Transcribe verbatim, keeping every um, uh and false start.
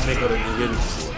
目から逃げるっていう。